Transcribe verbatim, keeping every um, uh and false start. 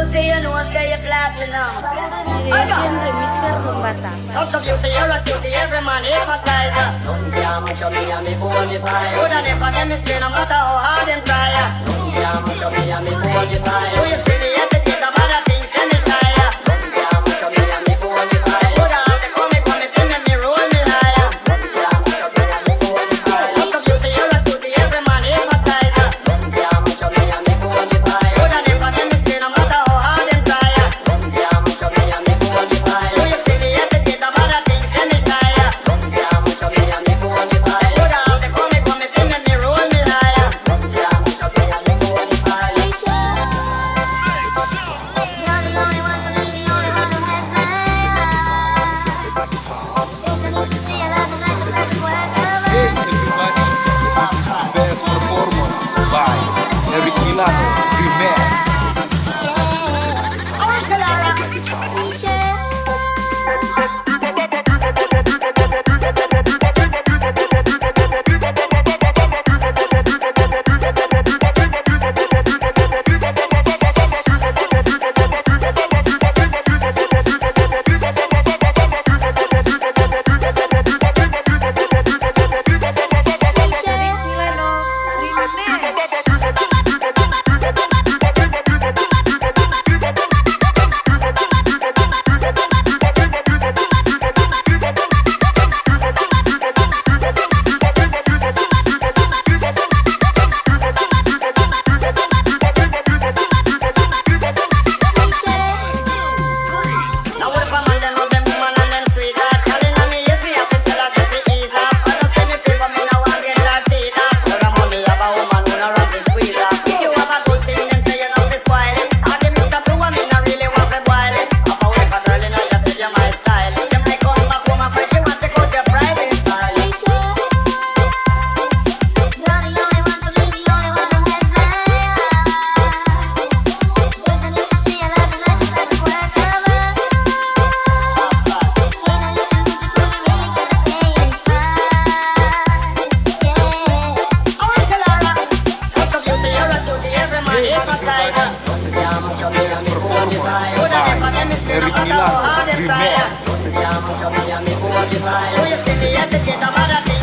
Creation Remixer Membata. Out of you, the other to the every man, if I die. Don't be a much of me and me bone if I would have never been this no matter how hard and try. Don't be a much of me and me bone if I do you see me at the kid of other things and desire. Don't be a much of me and me bone if I would have the comic on it and me roll me higher. Don't be a much of me and me bone if I out of you, the other to the every man, if I die. Don't be a much of me and me bone if I would have never been this no matter how hard and try. Don't be a much of me and me bone if I do you see me at the kid of other things and desire. Don't be a much of me and me bone if I would have the comic on it and me roll me higher. Don't be a much of me and me bone if I Hey everybody, this is the best performance by Eric Milano Remix. Best performance by Eric Milano Remix.